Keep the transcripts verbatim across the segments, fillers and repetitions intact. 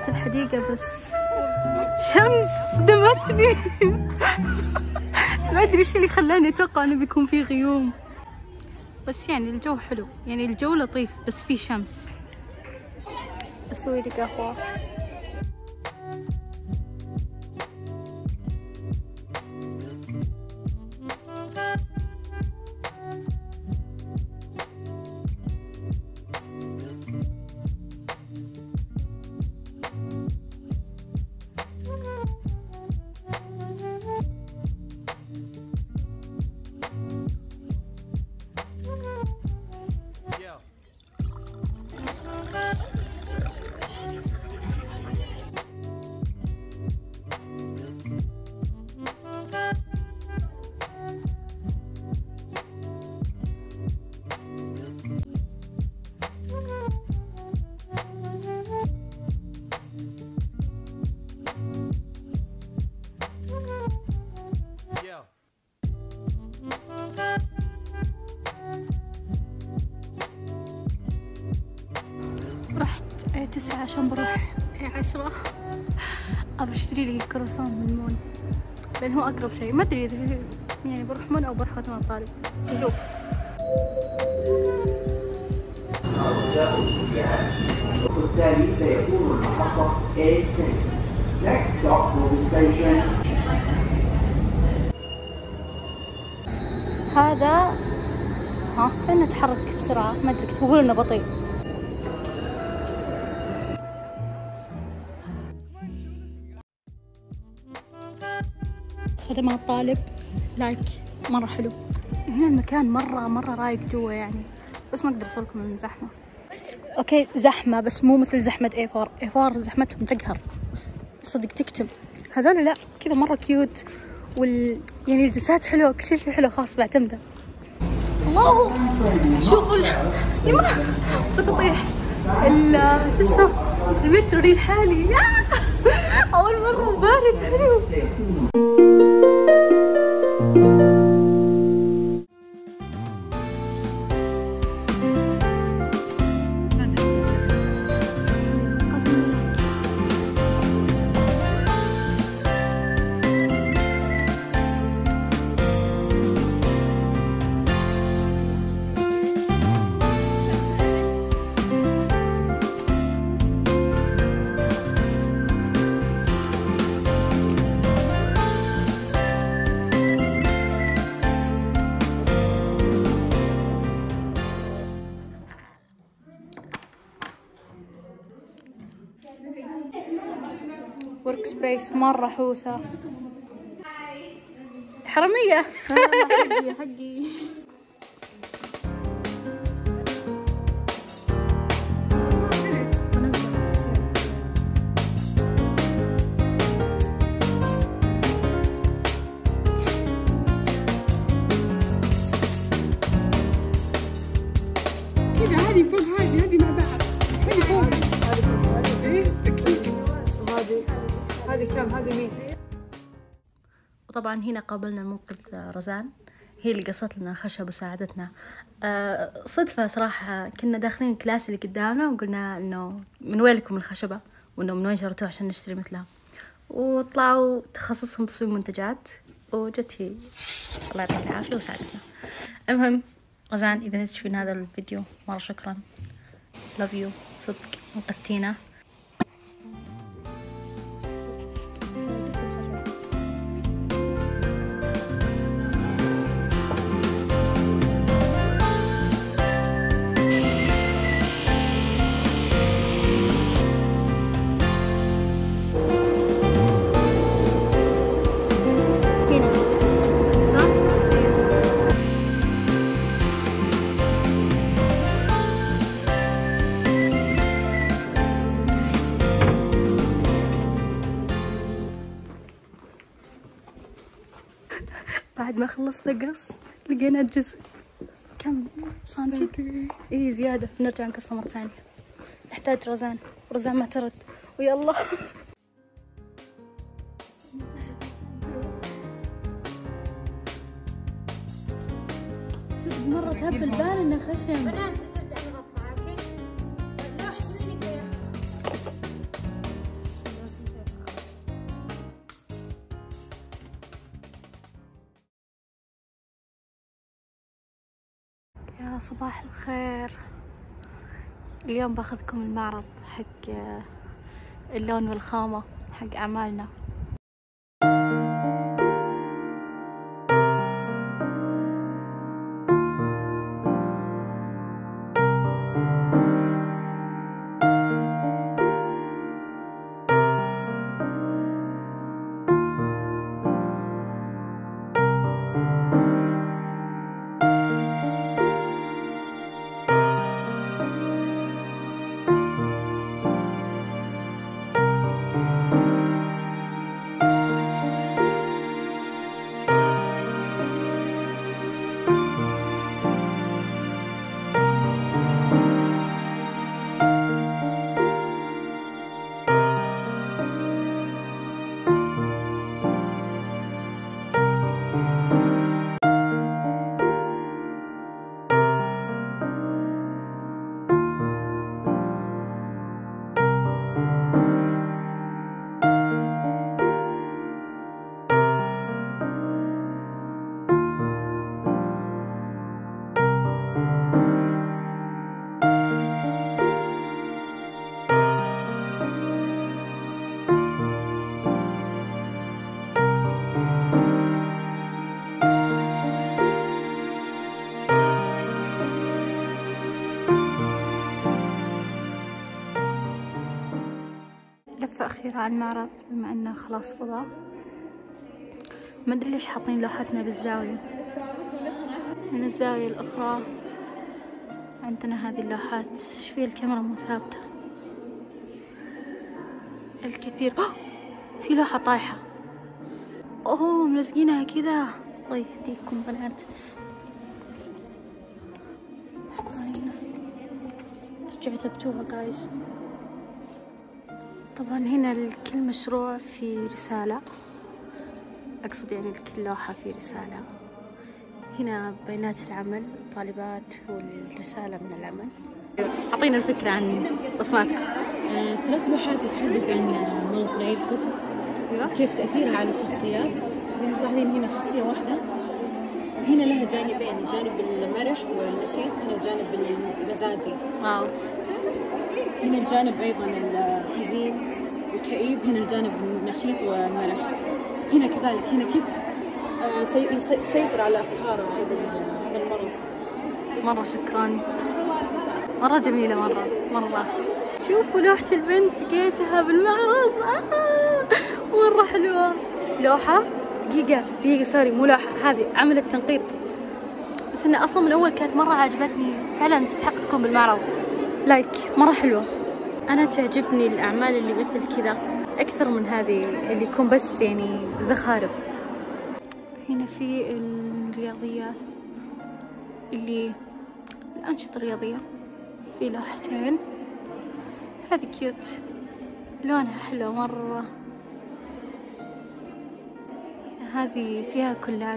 وسط الحديقة بس شمس صدمتني. ما أدري إيش اللي خلاني أتوقع إنه بيكون في غيوم، بس يعني الجو حلو، يعني الجو لطيف بس في شمس. أسوي لي قهوة. رحت تسعة عشان بروح عشرة. أبى أشتري لي كروسون من مون لأن هو أقرب شيء. ما أدري إذا يعني بروح مون أو بروح خدمة الطالب. نشوف. وبالتالي سيكون المحطة إيه سبعة. Next stop will be station. هذا ها كأنه تحرك بسرعة، ما أدري، كنت بقول إنه بطيء. خدمات طالب لايك مرة حلو. هنا المكان مرة مرة رايق جوا يعني، بس ما أقدر أوصلكم من زحمة. أوكي زحمة بس مو مثل زحمة إيه فور. إيه فور زحمتهم تقهر صدق تكتم. هذول لا كذا مرة كيوت، وال يعني الجلسات حلوة، كل شيء فيه حلو، خاص بعتمده. الله شوفوا ال... يما بتطيح ال شو اسمه المترو دي الحالي. أول مرة بارد حلو. ورك سبيس مرة حوسة. حرامية. حقي حقي. كذا هذه فوق هذه هذه مع بعض. هذه فوق. ايه اكيد. وهذه هذه كم؟ هذه مين؟ وطبعا هنا قابلنا المنقذ رزان، هي اللي قصت لنا الخشب وساعدتنا. أه صدفة صراحة، كنا داخلين الكلاس اللي قدامنا وقلنا انه من وين لكم الخشبة وانه من وين شريتوها عشان نشتري مثلها، وطلعوا تخصصهم تصميم منتجات، وجت هي الله يعطيها العافية وساعدتنا. المهم رزان اذا تشوفين هذا الفيديو مرة شكرا، love you، صدق انقذتينا. بعد ما خلصنا قص لقينا الجزء كم سنتي؟ ايه زيادة، نرجع نقصها مرة ثانية. نحتاج رزان، رزان ما ترد، ويلا. صدق مرة تهبل بال انه خشم. يا صباح الخير. اليوم باخذكم المعرض حق اللون والخامة حق أعمالنا. لفة أخيرة على المعرض بما أنه خلاص فضى. ما أدري ليش حاطين لوحتنا بالزاوية. من الزاوية الأخرى عندنا هذه اللوحات. إيش في الكاميرا مو ثابتة. الكثير أوه! في لوحة طايحة. أوه ملزقينها كذا. الله يهديكم بنات. رجعت ابتوها جايز. طبعا هنا لكل مشروع في رسالة، أقصد يعني لكل لوحة في رسالة. هنا بيانات العمل، الطالبات والرسالة من العمل. أعطينا الفكرة عن رسماتكم. آه، ثلاث لوحات تتحدث عن مرض العيب كتب. أيوة. كيف تأثيرها على الشخصيات. تلاحظين هنا شخصية واحدة، هنا لها جانبين، جانب المرح والنشيط، هنا الجانب المزاجي. واو. هنا الجانب أيضا الحزين والكئيب، هنا الجانب النشيط والمرح. هنا كذلك، هنا كيف يسيطر على أفكاره هذا المرض. مرة شكرا، مرة جميلة، مرة مرة. شوفوا لوحة البنت لقيتها بالمعرض. آه مرة حلوة. لوحة دقيقة دقيقة سوري مو لوحة، هذه عملت تنقيط، بس إنها أصلا من أول كانت مرة عجبتني فعلا، تستحق تكون بالمعرض. لايك مرة حلوة. أنا تعجبني الأعمال اللي مثل كذا أكثر من هذه اللي يكون بس يعني زخارف. هنا في الرياضيات اللي الأنشطة الرياضية، في لوحتين. هذه كيوت لونها حلو مرة. هذه فيها كولاج،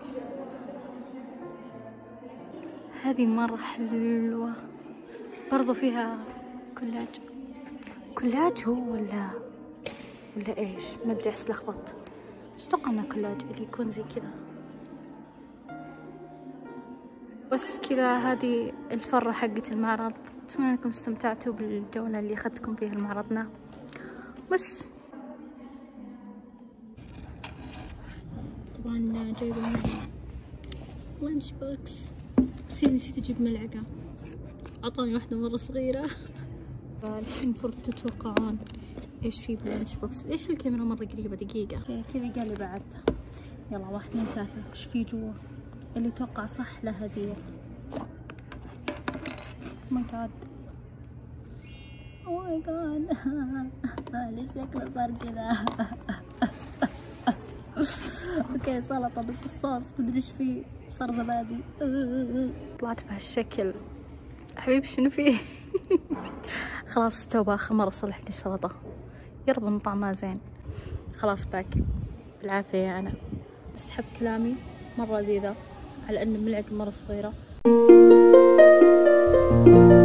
هذه مرة حلوة برضو فيها كولاج. كولاج هو ولا ولا ايش؟ ما ادري، احس لخبط، بس اتوقع انه كولاج اللي يكون زي كذا. بس كذا هذه الفرة حقت المعرض. اتمنى انكم استمتعتوا بالجولة اللي اخذتكم فيها لمعرضنا. بس طبعا جايبة معي لانش بوكس، بس نسيت اجيب ملعقة، اعطوني واحدة مرة صغيرة. الحين المفروض تتوقعون ايش في باللانش بوكس. ايش الكاميرا مرة قريبة دقيقة كذا قال لي بعدها. يلا واحد اثنين ثلاثة، ايش في جوا؟ اللي توقع صح له هدية. ماي جاد او ماي جاد ليش شكله صار كذا؟ اوكي سلطة بس الصوص مدري ايش فيه، صار زبادي. طلعت بهالشكل حبيبي شنو فيه؟ خلاص استوى، اخر مرة صلح لي السلطة، يرب ان طعمها زين. خلاص باكل بالعافية يا انا. اسحب كلامي، مرة لذيذة على ان الملعقة مرة صغيرة.